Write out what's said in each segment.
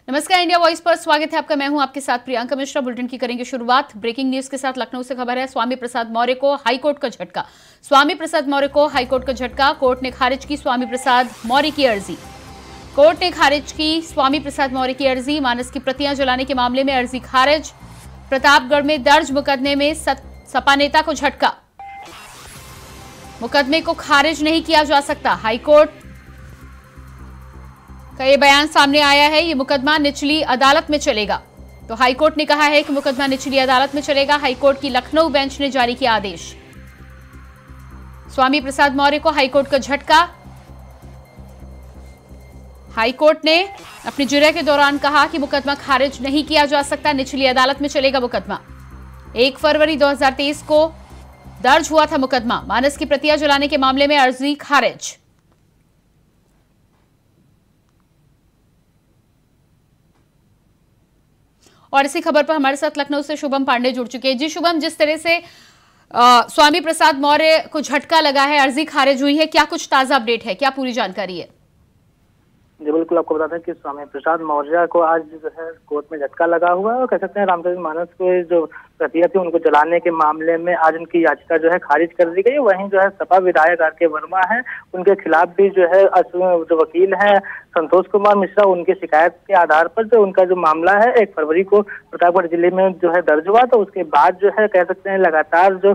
नमस्कार, India voice पर स्वागत है आपका। मैं हूं आपके साथ प्रियंका मिश्रा। बुलेटिन की करेंगे शुरुआत ब्रेकिंग न्यूज के साथ। लखनऊ से खबर है, स्वामी प्रसाद मौर्य को हाईकोर्ट का झटका। स्वामी प्रसाद मौर्य को हाईकोर्ट का झटका। कोर्ट ने खारिज की स्वामी प्रसाद मौर्य की अर्जी। कोर्ट ने खारिज की स्वामी प्रसाद मौर्य की अर्जी। मानस की प्रतियां जलाने के मामले में अर्जी खारिज। प्रतापगढ़ में दर्ज मुकदमे में सपा नेता को झटका। मुकदमे को खारिज नहीं किया जा सकता। हाईकोर्ट का ये बयान सामने आया है। ये मुकदमा निचली अदालत में चलेगा। तो हाईकोर्ट ने कहा है कि मुकदमा निचली अदालत में चलेगा। हाईकोर्ट की लखनऊ बेंच ने जारी किया आदेश। स्वामी प्रसाद मौर्य को हाईकोर्ट का झटका। हाईकोर्ट ने अपनी जिरह के दौरान कहा कि मुकदमा खारिज नहीं किया जा सकता, निचली अदालत में चलेगा मुकदमा। 1 फरवरी 2023 को दर्ज हुआ था मुकदमा। मानस की प्रतियां जलाने के मामले में अर्जी खारिज। और इसी खबर पर हमारे साथ लखनऊ से शुभम पांडे जुड़ चुके हैं। जी शुभम, जिस तरह से स्वामी प्रसाद मौर्य को झटका लगा है, अर्जी खारिज हुई है, क्या कुछ ताजा अपडेट है, क्या पूरी जानकारी है? जी बिल्कुल, आपको बता दें कि स्वामी प्रसाद मौर्य को आज जो है कोर्ट में झटका लगा हुआ है और कह सकते हैं रामचरित मानस के जो प्रतियां थी उनको जलाने के मामले में आज उनकी याचिका जो है खारिज कर दी गई। वहीं जो है सपा विधायक आर के वर्मा है, उनके खिलाफ भी जो है जो वकील है संतोष कुमार मिश्रा, उनकी शिकायत के आधार पर जो उनका जो मामला है 1 फरवरी को प्रतापगढ़ जिले में जो है दर्ज हुआ। तो उसके बाद जो है कह सकते हैं लगातार जो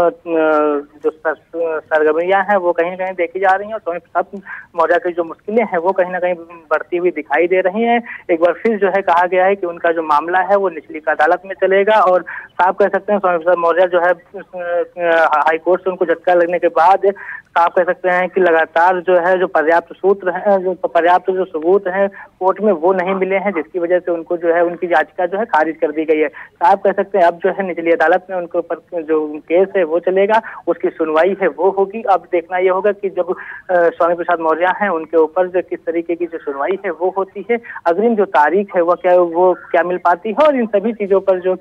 सरगर्मियां हैं वो कहीं ना कहीं देखी जा रही हैं और स्वामी प्रसाद मौर्य की जो मुश्किलें हैं वो कहीं ना कहीं बढ़ती हुई दिखाई दे रही हैं। एक बार फिर जो है कहा गया है कि उनका जो मामला है वो निचली अदालत में चलेगा और साफ कह सकते हैं स्वामी प्रसाद मौर्य जो है हाईकोर्ट से उनको झटका लगने के बाद साफ कह सकते हैं कि लगातार जो है जो पर्याप्त सूत्र है, जो पर्याप्त जो सबूत हैं कोर्ट में वो नहीं मिले हैं, जिसकी वजह से उनको जो है उनकी याचिका जो है खारिज कर दी गई है। साफ कह सकते हैं अब जो है निचली अदालत में उनके ऊपर जो केस है वो चलेगा, उसकी सुनवाई है वो होगी। अब देखना ये होगा कि जब स्वामी प्रसाद मौर्य हैं उनके ऊपर जो किस तरीके की जो सुनवाई है वो होती है, अग्रिम जो तारीख है वो क्या मिल पाती है और इन सभी चीजों पर जो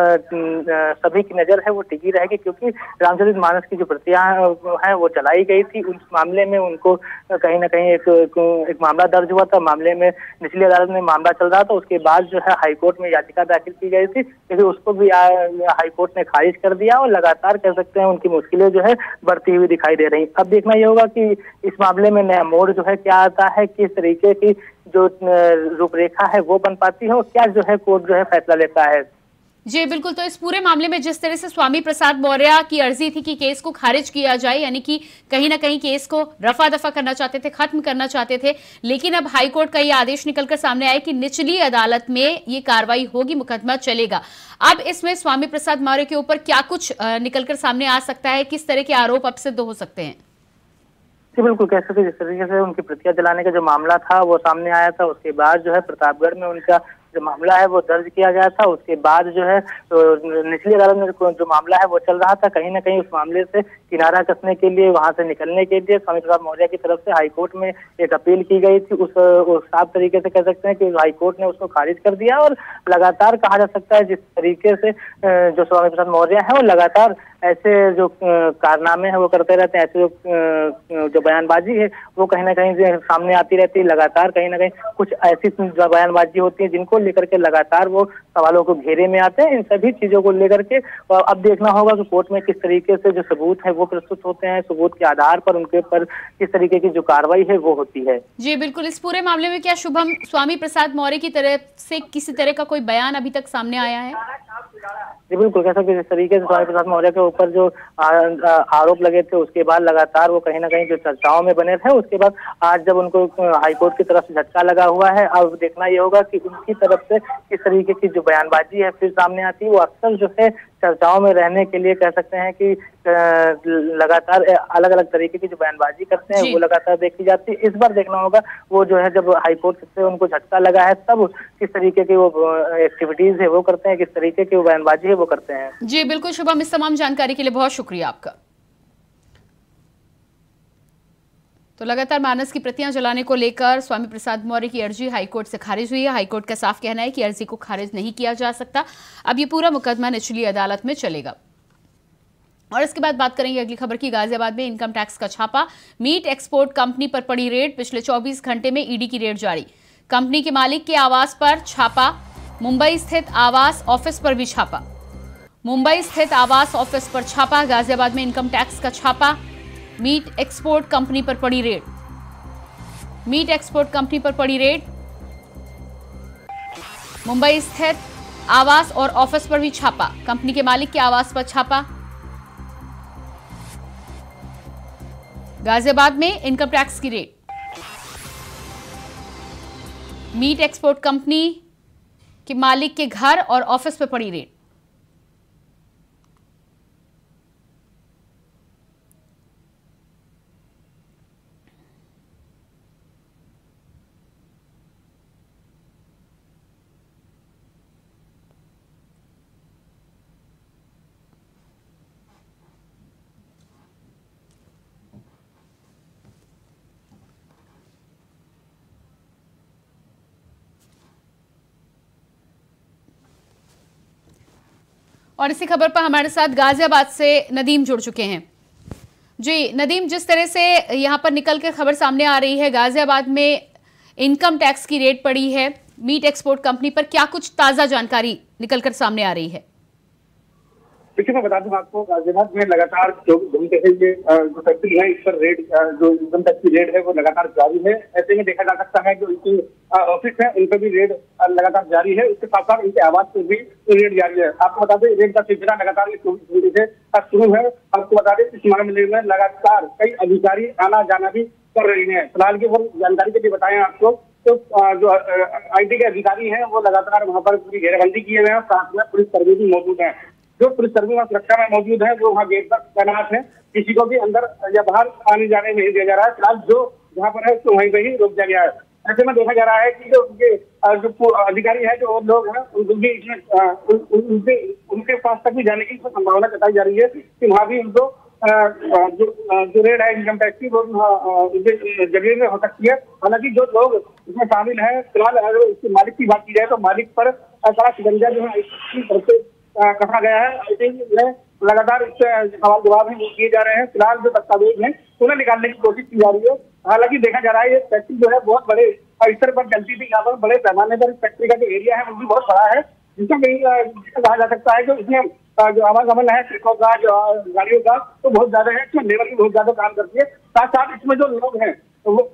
सभी की नजर है वो टिकी रहेगी। क्योंकि रामचरित मानस की जो प्रतियां हैं वो जलाई गई थी, उस मामले में उनको कहीं ना कहीं एक मामला दर्ज हुआ था, मामले में निचली अदालत में मामला चल रहा था। उसके बाद जो है हाईकोर्ट में याचिका दाखिल की गई थी, लेकिन उसको भी हाईकोर्ट ने खारिज कर दिया और लगातार कह सकते हैं उनकी मुश्किलें जो है बढ़ती हुई दिखाई दे रही। अब देखना ये होगा कि इस मामले में नया मोड़ जो है क्या आता है, किस तरीके की जो रूपरेखा है वो बन पाती है और क्या जो है कोर्ट जो है फैसला लेता है। जी बिल्कुल, तो इस पूरे मामले में जिस तरह से स्वामी प्रसाद मौर्य की अर्जी थी कि केस को खारिज किया जाए, यानी कि कहीं ना कहीं केस को रफा दफा करना चाहते थे, खत्म करना चाहते थे, लेकिन अब हाईकोर्ट का ये आदेश निकलकर सामने आया कि निचली अदालत में ये कार्रवाई होगी, मुकदमा चलेगा। अब इसमें स्वामी प्रसाद मौर्य के ऊपर क्या कुछ निकलकर सामने आ सकता है, किस तरह के आरोप अब सिद्ध हो सकते हैं? जी बिल्कुल, कह सकते जिस तरीके से उनकी प्रतियां जलाने का जो मामला था वो सामने आया था, उसके बाद जो है प्रतापगढ़ में उनका जो मामला है वो दर्ज किया गया था। उसके बाद जो है निचली अदालत में जो मामला है वो चल रहा था, कहीं ना कहीं उस मामले से किनारा कसने के लिए, वहां से निकलने के लिए स्वामी प्रसाद मौर्य की तरफ से हाईकोर्ट में एक अपील की गई थी। उस साफ तरीके से कह सकते हैं कि हाईकोर्ट ने उसको खारिज कर दिया और लगातार कहा जा सकता है जिस तरीके से जो स्वामी प्रसाद मौर्य है वो लगातार ऐसे जो कारनामे हैं वो करते रहते हैं, ऐसे जो बयानबाजी है वो कहीं ना कहीं सामने आती रहती है। लगातार कहीं ना कहीं कुछ ऐसी बयानबाजी होती है जिनको लेकर के लगातार वो सवालों को घेरे में आते हैं। इन सभी चीजों को लेकर के अब देखना होगा कि कोर्ट में किस तरीके से जो सबूत है वो प्रस्तुत होते हैं, सबूत के आधार पर उनके ऊपर किस तरीके की जो कार्रवाई है वो होती है। जी बिल्कुल, इस पूरे मामले में क्या शुभम स्वामी प्रसाद मौर्य की तरफ से किसी तरह का कोई बयान अभी तक सामने आया है? जी बिल्कुल, कह सकते जिस तरीके से स्वामी प्रसाद मौर्य के ऊपर जो आरोप लगे थे उसके बाद लगातार वो कहीं ना कहीं जो चर्चाओं में बने थे, उसके बाद आज जब उनको हाईकोर्ट की तरफ से झटका लगा हुआ है, अब देखना ये होगा कि उनकी तरफ से किस तरीके की जो बयानबाजी है फिर सामने आती है। वो अक्सर जो है चर्चाओं में रहने के लिए कह सकते हैं कि लगातार अलग अलग तरीके की जो बयानबाजी करते हैं वो लगातार देखी जाती है। इस बार देखना होगा वो जो है जब हाईकोर्ट से उनको झटका लगा है तब किस तरीके की वो एक्टिविटीज है वो करते हैं, किस तरीके की वो बयानबाजी है वो करते हैं। जी बिल्कुल शुभम, इस तमाम जानकारी के लिए बहुत शुक्रिया आपका। तो लगातार मानस की प्रतियां जलाने को लेकर स्वामी प्रसाद मौर्य की अर्जी हाईकोर्ट से खारिज हुई है। हाईकोर्ट का साफ कहना है कि अर्जी को खारिज नहीं किया जा सकता, अब ये पूरा मुकदमा निचली अदालत में चलेगा। और इसके बाद बात करेंगे अगली खबर की। गाजियाबाद में इनकम टैक्स का छापा, मीट एक्सपोर्ट कंपनी पर पड़ी रेड, पिछले 24 घंटे में ईडी की रेड जारी। कंपनी के मालिक के आवास पर छापा। मुंबई स्थित आवास ऑफिस पर भी छापा। मुंबई स्थित आवास ऑफिस पर छापा। गाजियाबाद में इनकम टैक्स का छापा। मीट एक्सपोर्ट कंपनी पर पड़ी रेड। मीट एक्सपोर्ट कंपनी पर पड़ी रेड। मुंबई स्थित आवास और ऑफिस पर भी छापा। कंपनी के मालिक के आवास पर छापा। गाजियाबाद में इनकम टैक्स की रेड। मीट एक्सपोर्ट कंपनी के मालिक के घर और ऑफिस पर पड़ी रेड। और इसी खबर पर हमारे साथ गाजियाबाद से नदीम जुड़ चुके हैं। जी नदीम, जिस तरह से यहां पर निकल कर खबर सामने आ रही है, गाजियाबाद में इनकम टैक्स की रेड पड़ी है मीट एक्सपोर्ट कंपनी पर, क्या कुछ ताजा जानकारी निकलकर सामने आ रही है? देखिए, मैं बता दूं आपको, गाजियाबाद में लगातार जो घूमते हैं ये जो फैक्ट्री है, इस पर रेड, जो इनकम टैक्स की रेड है वो लगातार जारी है। ऐसे में देखा जा सकता है जो इनकी ऑफिस है उन पर भी रेड लगातार जारी है। इसके साथ साथ इनके आवास पर भी रेड जारी है। आपको बता दें, रेड का सिलसिला लगातार 24 घंटे से शुरू है। आपको बता दें, इस मामले में लगातार कई अधिकारी आना जाना भी कर रहे हैं। फिलहाल की वो जानकारी के लिए बताएं आपको, तो जो IT के अधिकारी हैं वो लगातार वहां पर पूरी घेराबंदी किए हुए हैं। साथ में पुलिसकर्मी भी मौजूद है। जो पुलिसकर्मी वहाँ सुरक्षा में मौजूद है वो वहाँ गेट पर तैनात है। किसी को भी अंदर या बाहर आने जाने नहीं दिया जा रहा है। फिलहाल जो जहाँ पर है तो वहीं पर ही रोक दिया गया है। ऐसे में देखा जा रहा है कि जो उनके जो अधिकारी है, जो लोग हैं, उनको भी इसमें उनके पास तक भी जाने की संभावना जताई जा रही है कि वहाँ भी उनको जो रेड है इनकम टैक्स की वो जगह में हो सकती है। हालांकि जो लोग इसमें शामिल हैं, फिलहाल अगर इसके मालिक की बात की जाए तो मालिक पर सारा शिकंजा जो है इसकी तरफ से कहा गया है। आई थिंक लगातार इससे सवाल जवाब है किए जा रहे हैं। फिलहाल जो दस्तावेज है उन्हें निकालने की कोशिश की जा रही है। हालांकि देखा जा रहा है ये फैक्ट्री जो है बहुत बड़े स्तर पर चलती थी। यहाँ पर बड़े पैमाने पर फैक्ट्री का जो एरिया है वो भी बहुत बड़ा है, जिसमें कहा जा सकता है कि इसमें जो आवागमन है ट्रकों का, जो गाड़ियों का, तो बहुत ज्यादा है। इसमें लेबर भी बहुत ज्यादा काम करती है। साथ साथ इसमें जो लोग हैं वो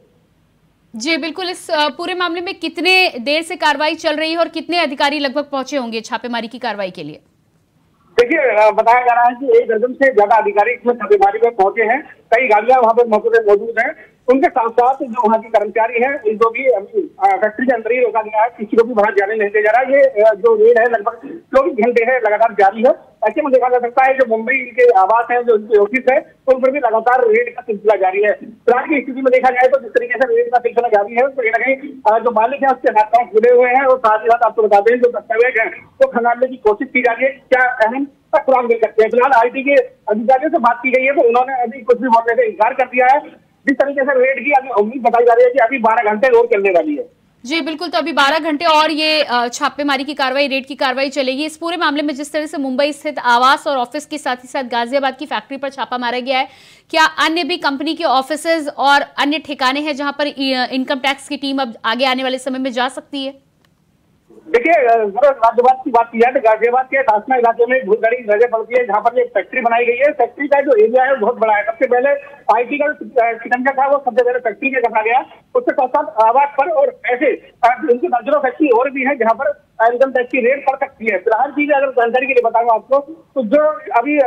जी बिल्कुल। इस पूरे मामले में कितने देर से कार्रवाई चल रही है और कितने अधिकारी लगभग पहुंचे होंगे छापेमारी की कार्रवाई के लिए? देखिए, बताया जा रहा है कि 1 दर्जन से ज्यादा अधिकारी इसमें छापेमारी में पहुंचे हैं। कई गाड़ियां वहां पर मौके पर मौजूद हैं। उनके साथ साथ जो वहाँ की कर्मचारी है उनको भी फैक्ट्री के अंदर ही रोका गया है। किसी को भी बाहर जाने नहीं दिया जा रहा है। ये जो रेड है लगभग 24 घंटे है लगातार जारी है। ऐसे में देखा जा सकता है जो मुंबई के आवास है, जो उनके ऑफिस है, उन पर भी लगातार रेड का सिलसिला जारी है। फिलहाल की स्थिति में देखा जाए तो जिस तरीके से रेड का सिलसिला जारी है, तो कहीं ना कहीं जो मालिक है उसके हाथ पांव खुले हुए हैं। और साथ ही साथ आपको बता दें जो दस्तावेज है वो खंगालने की कोशिश की जा रही है। क्या अहम खुराक मिल सकते हैं। फिलहाल IT के अधिकारियों से बात की गई है तो उन्होंने अभी कुछ भी बोलने से इनकार कर दिया है। जिस तरीके से रेड की अभी उम्मीद बताई जा रही है कि अभी 12 घंटे और चलने वाली है। जी बिल्कुल, तो अभी 12 घंटे और ये छापेमारी की कार्रवाई, रेड की कार्रवाई चलेगी। इस पूरे मामले में जिस तरह से मुंबई स्थित आवास और ऑफिस के साथ ही साथ गाजियाबाद की फैक्ट्री पर छापा मारा गया है, क्या अन्य भी कंपनी के ऑफिसेज और अन्य ठिकाने हैं जहां पर इनकम टैक्स की टीम अब आगे आने वाले समय में जा सकती है? देखिए, गाजियाबाद की बात की जाए तो गाजियाबाद के सासना इलाके में बहुत बड़ी नजर पड़ती है, जहाँ पर एक फैक्ट्री बनाई गई है। फैक्ट्री का जो एरिया है बहुत बड़ा है। सबसे पहले IT का शिकंजा था वो सबसे पहले फैक्ट्री में रखा गया। उसके साथ साथ आवास पर और ऐसे उनकी दर्जनों फैक्ट्री और भी है जहाँ पर इनकम टैक्स की रेड पड़ सकती है। फिलहाल की अगर जानकारी के लिए बताऊँ आपको, तो जो अभी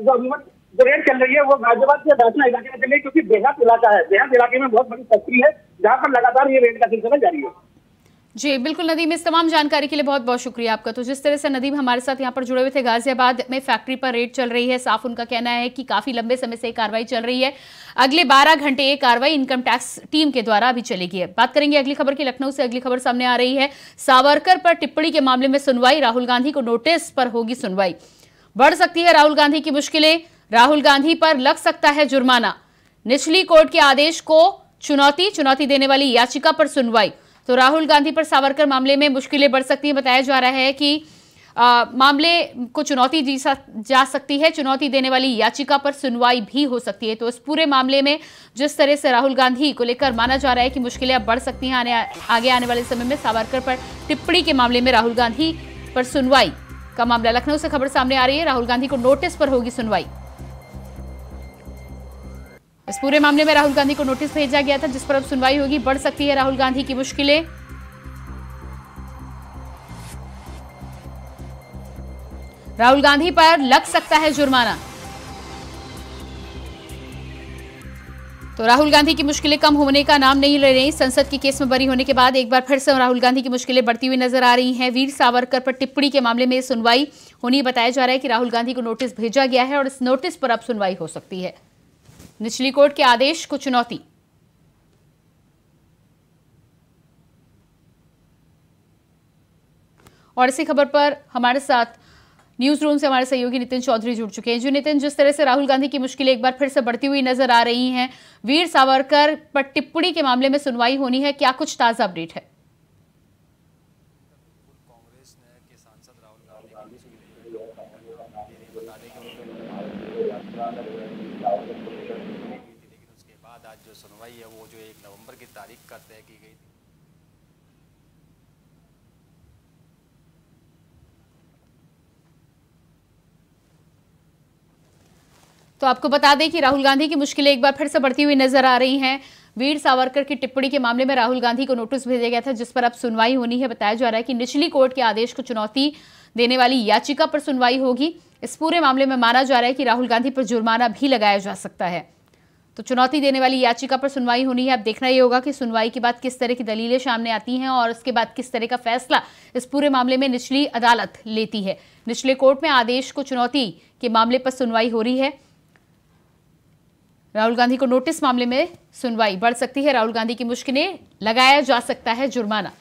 जो रेड चल रही है वो गाजियाबाद के सासना इलाके में चल रही है, क्योंकि देहात इलाका है। देहात इलाके में बहुत बड़ी फैक्ट्री है जहाँ पर लगातार ये रेड का सिलसिला जारी है। जी बिल्कुल नदीम, इस तमाम जानकारी के लिए बहुत बहुत शुक्रिया आपका। तो जिस तरह से नदीम हमारे साथ यहाँ पर जुड़े हुए थे, गाजियाबाद में फैक्ट्री पर रेड चल रही है। साफ उनका कहना है कि काफी लंबे समय से ये कार्रवाई चल रही है। अगले 12 घंटे ये कार्रवाई इनकम टैक्स टीम के द्वारा अभी चलेगी। बात करेंगे अगली खबर की। लखनऊ से अगली खबर सामने आ रही है। सावरकर पर टिप्पणी के मामले में सुनवाई, राहुल गांधी को नोटिस पर होगी सुनवाई। बढ़ सकती है राहुल गांधी की मुश्किलें, राहुल गांधी पर लग सकता है जुर्माना। निचली कोर्ट के आदेश को चुनौती देने वाली याचिका पर सुनवाई। तो राहुल गांधी पर सावरकर मामले में मुश्किलें बढ़ सकती हैं। बताया जा रहा है कि मामले को चुनौती दी जा सकती है। चुनौती देने वाली याचिका पर सुनवाई भी हो सकती है। तो इस पूरे मामले में जिस तरह से राहुल गांधी को लेकर माना जा रहा है कि मुश्किलें अब बढ़ सकती हैं आगे आने वाले समय में, सावरकर पर टिप्पणी के मामले में राहुल गांधी पर सुनवाई का मामला। लखनऊ से खबर सामने आ रही है, राहुल गांधी को नोटिस पर होगी सुनवाई। इस पूरे मामले में राहुल गांधी को नोटिस भेजा गया था जिस पर अब सुनवाई होगी। बढ़ सकती है राहुल गांधी की मुश्किलें। राहुल गांधी पर लग सकता है जुर्माना। तो राहुल गांधी की मुश्किलें कम होने का नाम नहीं ले रही। संसद के केस में बरी होने के बाद एक बार फिर से राहुल गांधी की मुश्किलें बढ़ती हुई नजर आ रही हैं। वीर सावरकर पर टिप्पणी के मामले में सुनवाई होनी। बताया जा रहा है कि राहुल गांधी को नोटिस भेजा गया है और इस नोटिस पर अब सुनवाई हो सकती है। निचली कोर्ट के आदेश को चुनौती। और इसी खबर पर हमारे साथ न्यूज रूम से हमारे सहयोगी नितिन चौधरी जुड़ चुके हैं। जो नितिन, जिस तरह से राहुल गांधी की मुश्किलें एक बार फिर से बढ़ती हुई नजर आ रही हैं, वीर सावरकर पर टिप्पणी के मामले में सुनवाई होनी है, क्या कुछ ताजा अपडेट है? कांग्रेस के सांसद राहुल गांधी लेकिन उसके बाद आज जो सुनवाई है वो जो 1 नवंबर की तारीख का तय की गई थी। तो आपको बता दें कि राहुल गांधी की मुश्किलें एक बार फिर से बढ़ती हुई नजर आ रही हैं। वीर सावरकर की टिप्पणी के मामले में राहुल गांधी को नोटिस भेजा गया था जिस पर अब सुनवाई होनी है। बताया जा रहा है कि निचली कोर्ट के आदेश को चुनौती देने वाली याचिका पर सुनवाई होगी। इस पूरे मामले में माना जा रहा है कि राहुल गांधी पर जुर्माना भी लगाया जा सकता है। तो चुनौती देने वाली याचिका पर सुनवाई होनी है। अब देखना यह होगा कि सुनवाई के बाद किस तरह की दलीलें सामने आती हैं और उसके बाद किस तरह का फैसला इस पूरे मामले में निचली अदालत लेती है। निचले कोर्ट में आदेश को चुनौती के मामले पर सुनवाई हो रही है। राहुल गांधी को नोटिस मामले में सुनवाई बढ़ सकती है। राहुल गांधी की मुश्किलें, लगाया जा सकता है जुर्माना।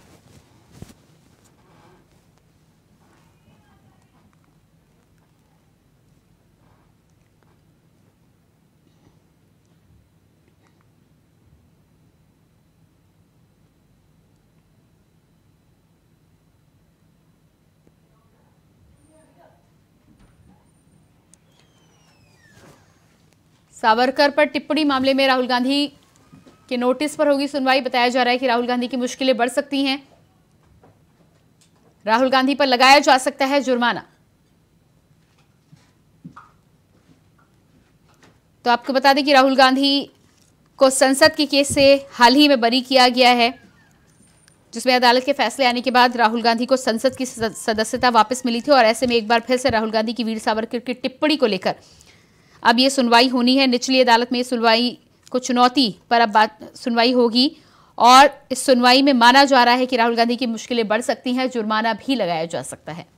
सावरकर पर टिप्पणी मामले में राहुल गांधी के नोटिस पर होगी सुनवाई। बताया जा रहा है कि राहुल गांधी की मुश्किलें बढ़ सकती हैं। राहुल गांधी पर लगाया जा सकता है जुर्माना। तो आपको बता दें कि राहुल गांधी को संसद के केस से हाल ही में बरी किया गया है, जिसमें अदालत के फैसले आने के बाद राहुल गांधी को संसद की सदस्यता वापस मिली थी। और ऐसे में एक बार फिर से राहुल गांधी की वीर सावरकर की टिप्पणी को लेकर अब ये सुनवाई होनी है। निचली अदालत में सुनवाई को चुनौती पर अब सुनवाई होगी और इस सुनवाई में माना जा रहा है कि राहुल गांधी की मुश्किलें बढ़ सकती हैं, जुर्माना भी लगाया जा सकता है।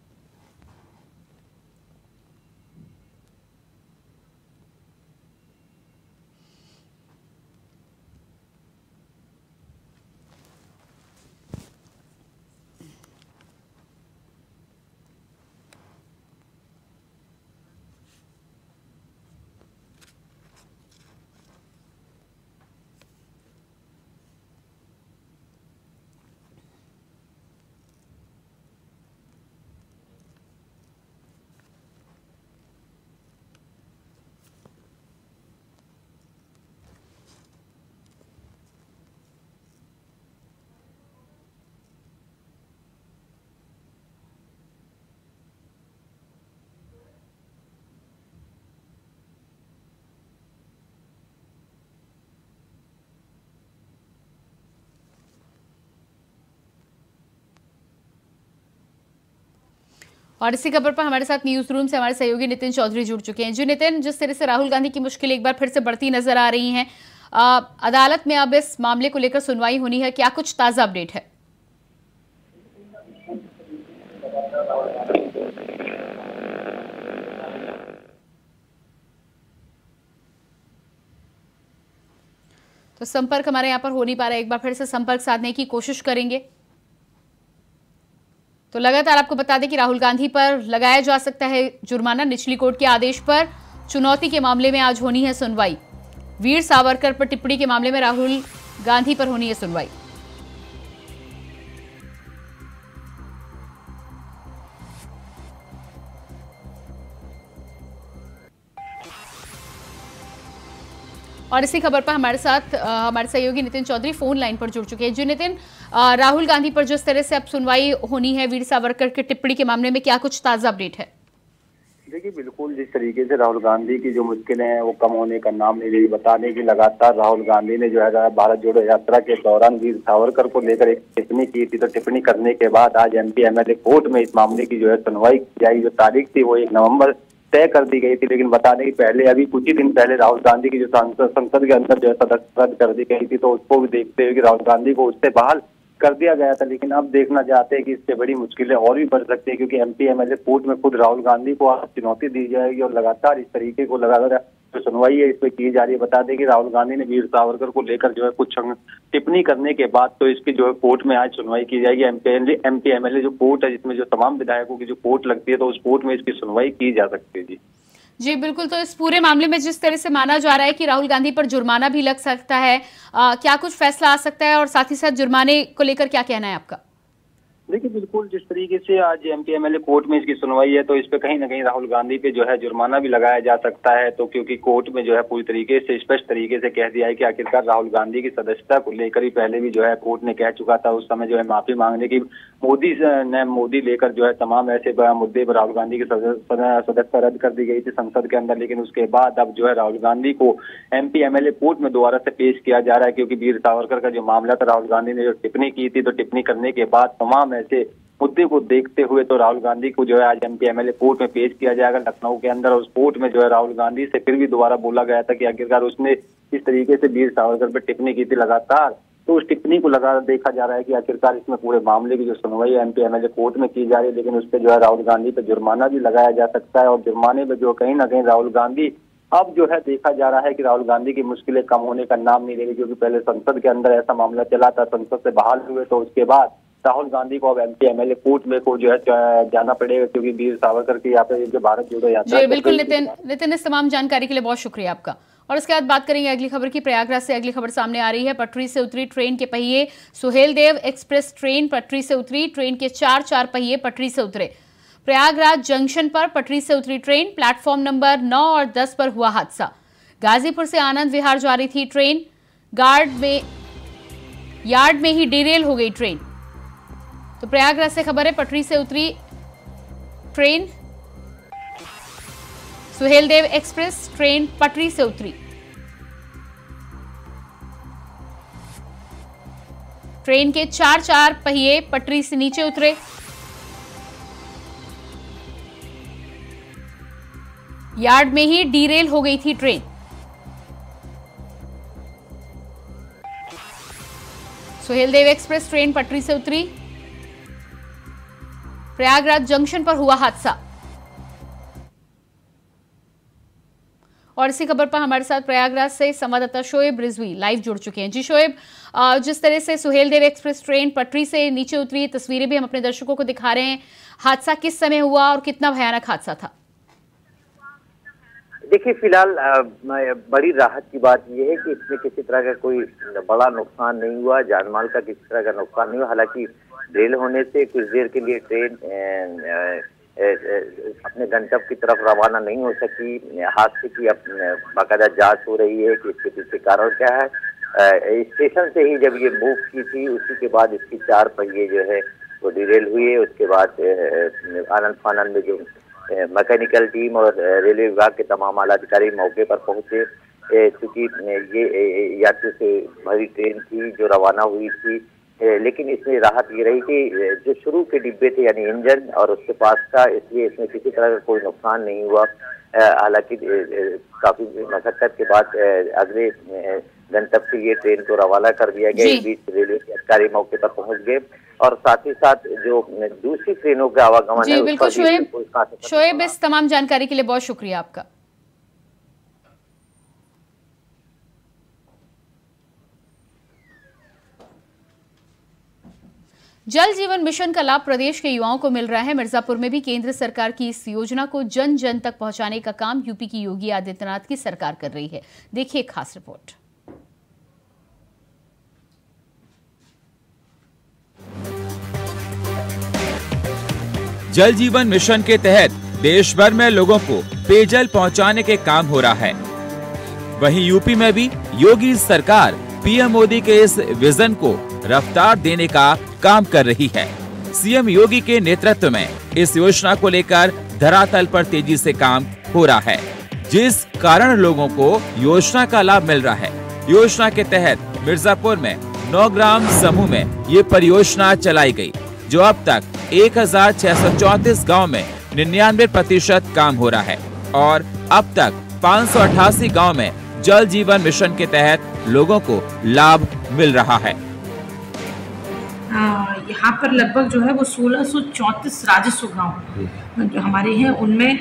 और इसी खबर पर हमारे साथ न्यूज रूम से हमारे सहयोगी नितिन चौधरी जुड़ चुके हैं। जी नितिन, जिस तरह से राहुल गांधी की मुश्किल एक बार फिर से बढ़ती नजर आ रही हैं, अदालत में अब इस मामले को लेकर सुनवाई होनी है, क्या कुछ ताजा अपडेट है? तो संपर्क हमारे यहाँ पर हो नहीं पा रहा है, एक बार फिर से संपर्क साधने की कोशिश करेंगे। तो लगातार आपको बता दें कि राहुल गांधी पर लगाया जा सकता है जुर्माना। निचली कोर्ट के आदेश पर चुनौती के मामले में आज होनी है सुनवाई। वीर सावरकर पर टिप्पणी के मामले में राहुल गांधी पर होनी है सुनवाई। और इसी खबर पर हमारे साथ हमारे सहयोगी नितिन चौधरी फोन लाइन पर जुड़ चुके हैं। जी नितिन, राहुल गांधी पर जिस तरह से अब सुनवाई होनी है वीर सावरकर की टिप्पणी के मामले में, क्या कुछ ताजा अपडेट है? देखिए, बिल्कुल जिस तरीके से राहुल गांधी की जो मुश्किलें हैं वो कम होने का नाम नहीं ले रही। बताने की लगातार राहुल गांधी ने जो है भारत जोड़ो यात्रा के दौरान वीर सावरकर को लेकर एक टिप्पणी की थी। तो टिप्पणी करने के बाद आज एमपी एमएलए कोर्ट में इस मामले की जो है सुनवाई की जाएगी। जो तारीख थी वो 1 नवंबर तय कर दी गई थी, लेकिन बताने की पहले अभी कुछ ही दिन पहले राहुल गांधी की जो संसद के अंदर जो है सदस्यता रद्द कर दी गई थी। तो उसको भी देखते हुए कि राहुल गांधी को उससे बहाल कर दिया गया था। लेकिन अब देखना चाहते हैं कि इससे बड़ी मुश्किलें और भी बढ़ सकती है, क्योंकि एमपी एमएलए कोर्ट में खुद राहुल गांधी को आज चुनौती दी जाएगी और लगातार इस तरीके को लगातार जो सुनवाई है इस पर की जा रही है। बता दें कि राहुल गांधी ने वीर सावरकर को लेकर जो है कुछ टिप्पणी करने के बाद तो इसकी जो है कोर्ट में आज सुनवाई की जाएगी। एमपी एमएलए जो कोर्ट है जिसमें जो तमाम विधायकों की जो कोर्ट लगती है, तो उस कोर्ट में इसकी सुनवाई की जा सकती है। जी बिल्कुल। तो इस पूरे मामले में जिस तरह से माना जा रहा है कि राहुल गांधी पर जुर्माना भी लग सकता है, क्या कुछ फैसला आ सकता है और साथ ही साथ जुर्माने को लेकर क्या कहना है आपका? देखिए, बिल्कुल जिस तरीके से आज एमपी एमएलए कोर्ट में इसकी सुनवाई है, तो इस पे कहीं ना कहीं राहुल गांधी पे जो है जुर्माना भी लगाया जा सकता है। तो क्योंकि कोर्ट में जो है पूरी तरीके से स्पष्ट तरीके से कह दिया है कि आखिरकार राहुल गांधी की सदस्यता को लेकर ही पहले भी जो है कोर्ट ने कह चुका था। उस समय जो है माफी मांगने की मोदी लेकर जो है तमाम ऐसे मुद्दे पर राहुल गांधी की सदस्यता रद्द कर दी गई थी संसद के अंदर। लेकिन उसके बाद अब जो है राहुल गांधी को एमपी एमएलए कोर्ट में दोबारा से पेश किया जा रहा है, क्योंकि वीर सावरकर का जो मामला था, राहुल गांधी ने जो टिप्पणी की थी, तो टिप्पणी करने के बाद तमाम ऐसे मुद्दे को देखते हुए तो राहुल गांधी को जो है आज एमपी एमएलए कोर्ट में पेश किया जाएगा लखनऊ के अंदर। उस कोर्ट में जो है राहुल गांधी से फिर भी दोबारा बोला गया था कि आखिरकार उसने इस तरीके से वीर सावरकर पर टिप्पणी की थी लगातार, तो उस टिप्पणी को लगातार देखा जा रहा है कि आखिरकार इसमें पूरे मामले की जो सुनवाई है एमपी एमएलए कोर्ट में की जा रही है। लेकिन उस पर जो है राहुल गांधी पर जुर्माना भी लगाया जा सकता है और जुर्माने में जो कहीं ना कहीं राहुल गांधी अब जो है देखा जा रहा है कि राहुल गांधी की मुश्किलें कम होने का नाम नहीं ले रही। क्योंकि पहले संसद के अंदर ऐसा मामला चला था, संसद से बहाल हुए, तो उसके बाद राहुल गांधी को अब एमपी एमएलए कोर्ट में को जो है जाना पड़ेगा, क्योंकि वीर सावरकर की यहाँ पे जो भारत जोड़ो यात्रा। जी बिल्कुल नितिन, इस तमाम जानकारी के लिए बहुत शुक्रिया आपका। और इसके बाद बात करेंगे अगली खबर की। प्रयागराज से अगली खबर सामने आ रही है। पटरी से उतरी ट्रेन के पहिए। सुहेलदेव एक्सप्रेस ट्रेन पटरी से उतरी, ट्रेन के 4 पहिए पटरी से उतरे। प्रयागराज जंक्शन पर पटरी से उतरी ट्रेन, प्लेटफॉर्म नंबर 9 और 10 पर हुआ हादसा। गाजीपुर से आनंद विहार जा रही थी ट्रेन, यार्ड में ही डिरेल हो गई ट्रेन। तो प्रयागराज से खबर है, पटरी से उतरी ट्रेन सुहेलदेव एक्सप्रेस ट्रेन पटरी से उतरी। ट्रेन के 4 पहिए पटरी से नीचे उतरे। यार्ड में ही डीरेल हो गई थी ट्रेन। सुहेलदेव एक्सप्रेस ट्रेन पटरी से उतरी, प्रयागराज जंक्शन पर हुआ हादसा। और इसी खबर पर हमारे साथ प्रयागराज से संवाददाता शोएब रिजवी लाइव जुड़ चुके हैं। जी शोएब, जिस तरह से सुहेलदेव एक्सप्रेस ट्रेन पटरी से नीचे उतरी, तस्वीरें भी हम अपने दर्शकों को दिखा रहे हैं। हादसा किस समय हुआ और कितना भयानक हादसा था? देखिए, फिलहाल बड़ी राहत की बात यह है कि इसमें किसी तरह का कोई बड़ा नुकसान नहीं हुआ, जानमाल का किसी तरह का नुकसान नहीं हुआ। हालांकि रेल होने से कुछ देर के लिए ट्रेन अपने गंतव्य की तरफ रवाना नहीं हो सकी। हादसे की बाकायदा जांच हो रही है कि इसके पीछे कारण क्या है। स्टेशन से ही जब ये मूव की थी, उसी के बाद इसकी 4 पहिए जो है वो डिरेल हुए। उसके बाद आनंद फानंद में जो मैकेनिकल टीम और रेलवे विभाग के तमाम आला अधिकारी मौके पर पहुंचे, चूंकि ये यात्रियों से भरी ट्रेन थी जो रवाना हुई थी। लेकिन इसमें राहत ये रही कि जो शुरू के डिब्बे थे यानी इंजन और उसके पास था, इसलिए इसमें किसी तरह का कोई नुकसान नहीं हुआ। हालांकि काफी मशक्कत के बाद अगले गंतव्य के लिए ट्रेन को रवाना कर दिया गया। इस बीच रेलवे के अधिकारी मौके पर पहुंच गए और साथ ही साथ जो दूसरी ट्रेनों का आवागमन है। बिल्कुल शोएब, इस तमाम जानकारी के लिए बहुत शुक्रिया आपका। जल जीवन मिशन का लाभ प्रदेश के युवाओं को मिल रहा है। मिर्जापुर में भी केंद्र सरकार की इस योजना को जन जन तक पहुंचाने का काम यूपी की योगी आदित्यनाथ की सरकार कर रही है। देखिए खास रिपोर्ट। जल जीवन मिशन के तहत देश भर में लोगों को पेयजल पहुंचाने के काम हो रहा है। वहीं यूपी में भी योगी सरकार पीएम मोदी के इस विजन को रफ्तार देने का काम कर रही है। सीएम योगी के नेतृत्व में इस योजना को लेकर धरातल पर तेजी से काम हो रहा है, जिस कारण लोगों को योजना का लाभ मिल रहा है। योजना के तहत मिर्जापुर में 9 ग्राम समूह में ये परियोजना चलाई गई, जो अब तक 1634 गाँव में 99% काम हो रहा है और अब तक 588 गाँव में जल जीवन मिशन के तहत लोगों को लाभ मिल रहा है। यहाँ पर लगभग जो है वो 1634 राजस्व गाँव जो हमारे हैं, उनमें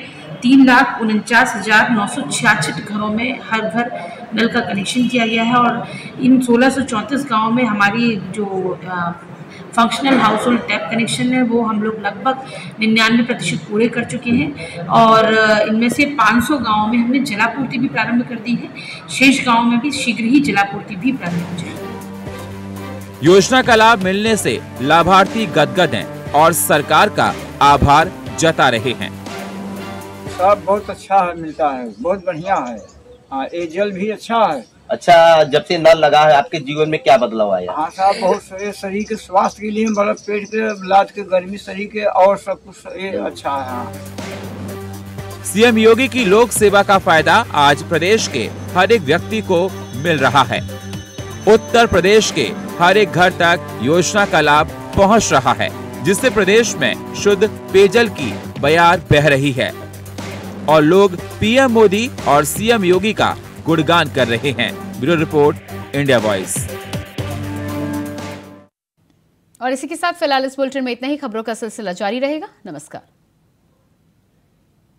3,49,966 घरों में हर घर नल का कनेक्शन किया गया है और इन 1634 गाँव में हमारी जो functional house hold tap connection है वो हम लोग लगभग 99% पूरे कर चुके हैं और इनमें से 500 गाँव में हमने जलापूर्ति भी प्रारंभ कर दी है। शेष गाँव में भी शीघ्र ही जलापूर्ति भी प्रारंभ हो जाएगी। योजना का लाभ मिलने से लाभार्थी गदगद हैं और सरकार का आभार जता रहे हैं। सब बहुत अच्छा मिलता है, बहुत बढ़िया है। हाँ, ये जल भी अच्छा है। अच्छा, जब से नल लगा है आपके जीवन में क्या बदलाव आया? हाँ साहब, बहुत शरीर के स्वास्थ्य के लिए, बड़ा पेट के लाद के गर्मी शरीर के और सब कुछ ये अच्छा है। हाँ। सीएम योगी की लोक सेवा का फायदा आज प्रदेश के हर एक व्यक्ति को मिल रहा है। उत्तर प्रदेश के हर एक घर तक योजना का लाभ पहुंच रहा है, जिससे प्रदेश में शुद्ध पेयजल की बयार बह रही है और लोग पीएम मोदी और सीएम योगी का गुणगान कर रहे हैं। Bureau report, India voice. और इसी के साथ फिलहाल इस बुलेटिन में इतना ही। खबरों का सिलसिला जारी रहेगा। नमस्कार।